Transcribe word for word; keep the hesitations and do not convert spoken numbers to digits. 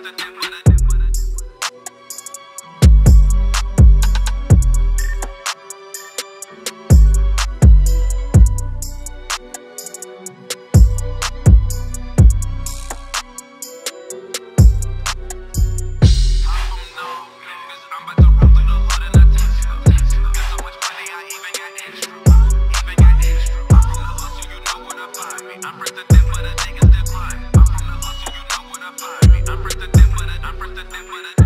I'm representing for the niggas that blind. I'm from the hustle, you know what I find me. I'm representing for the, I'm representing for the